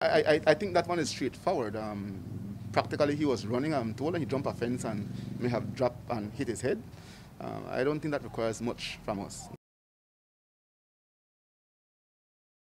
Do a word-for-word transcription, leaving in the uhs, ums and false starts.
I, I, I think that one is straightforward. Um, practically, he was running, I'm told, and he jumped a fence and may have dropped and hit his head. Um, I don't think that requires much from us.